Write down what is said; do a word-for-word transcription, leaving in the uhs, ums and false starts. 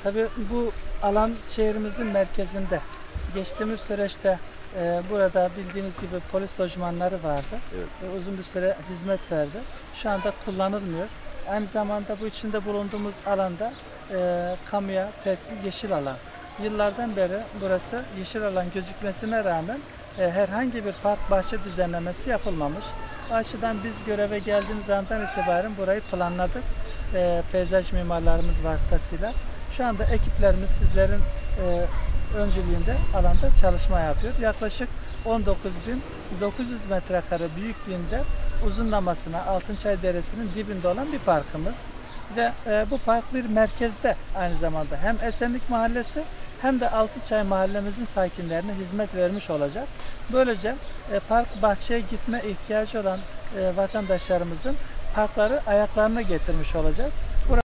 Tabii bu alan şehrimizin merkezinde. Geçtiğimiz süreçte e, burada bildiğiniz gibi polis lojmanları vardı. Evet. E, uzun bir süre hizmet verdi. Şu anda kullanılmıyor. Aynı zamanda bu içinde bulunduğumuz alanda e, kamuya tedbir yeşil alan. Yıllardan beri burası yeşil alan gözükmesine rağmen e, herhangi bir park bahçe düzenlemesi yapılmamış. O açıdan biz göreve geldiğimiz andan itibaren burayı planladık. E, peyzaj mimarlarımız vasıtasıyla. Şu anda ekiplerimiz sizlerin e, öncülüğünde alanda çalışma yapıyor. Yaklaşık on dokuz bin dokuz yüz metrekare büyüklüğünde uzunlamasına Altınçay Deresi'nin dibinde olan bir parkımız. Ve e, bu park bir merkezde aynı zamanda hem Esenlik Mahallesi hem de Altınçay mahallemizin sakinlerine hizmet vermiş olacak. Böylece e, park bahçeye gitme ihtiyacı olan e, vatandaşlarımızın parkları ayaklarına getirmiş olacağız.